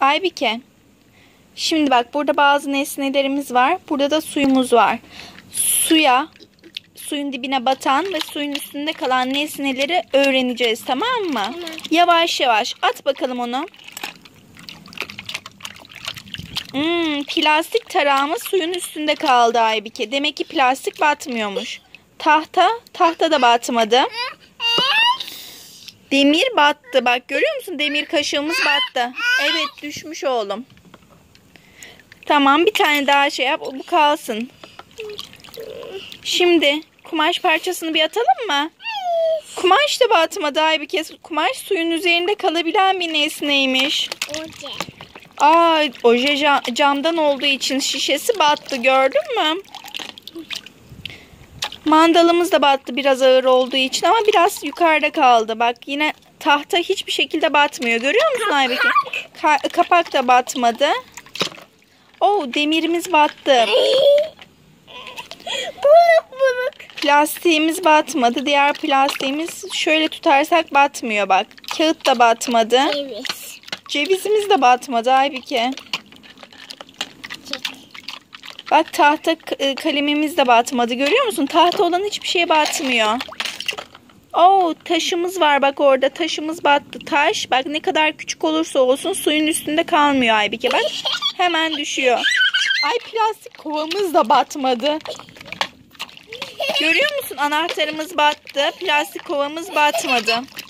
Aybike. Şimdi bak, burada bazı nesnelerimiz var. Burada da suyumuz var. Suyun dibine batan ve suyun üstünde kalan nesneleri öğreneceğiz, tamam mı? Tamam. Yavaş yavaş at bakalım onu. Plastik tarağımız suyun üstünde kaldı Aybike. Demek ki plastik batmıyormuş. Tahta da batmadı. Demir battı. Bak, görüyor musun? Demir kaşığımız battı. Evet, düşmüş oğlum. Tamam, bir tane daha şey yap. Bu kalsın. Şimdi kumaş parçasını bir atalım mı? Kumaş da batmadı Aybike. Kumaş suyun üzerinde kalabilen bir nesneymiş. Oje camdan olduğu için şişesi battı, gördün mü? Mandalımız da battı biraz ağır olduğu için ama biraz yukarıda kaldı. Bak, yine tahta hiçbir şekilde batmıyor. Görüyor musun Aybike? Kapak da batmadı. Demirimiz battı. Plastiğimiz batmadı. Diğer plastiğimiz şöyle tutarsak batmıyor bak. Kağıt da batmadı. Cevizimiz de batmadı Aybike. Bak, tahta kalemimiz de batmadı. Görüyor musun? Tahta olan hiçbir şeye batmıyor. Taşımız var bak orada. Taşımız battı. Taş bak, ne kadar küçük olursa olsun suyun üstünde kalmıyor Aybike. Bak, hemen düşüyor. Plastik kovamız da batmadı. Görüyor musun? Anahtarımız battı. Plastik kovamız batmadı.